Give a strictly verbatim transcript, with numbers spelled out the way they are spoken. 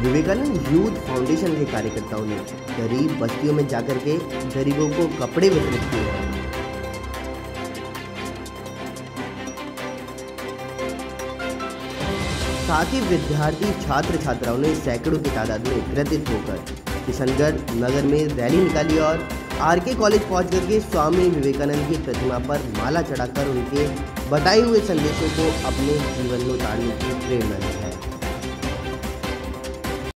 Vivekananda youth foundation के कार्यकर्ताओं ने गरीब बस्तियों में जाकर के गरीबों को कपड़े वितरित किए हैं। साथ ही विद्यार्थी छात्र छात्राओं ने सैकड़ों की तादाद में एकत्रित होकर किशनगढ़ नगर में रैली निकाली और आर के कॉलेज पहुंच करके स्वामी विवेकानंद की प्रतिमा पर माला चढ़ाकर उनके बताए हुए संदेशों को अपने जीवन में उतारने की प्रेरणा दी है।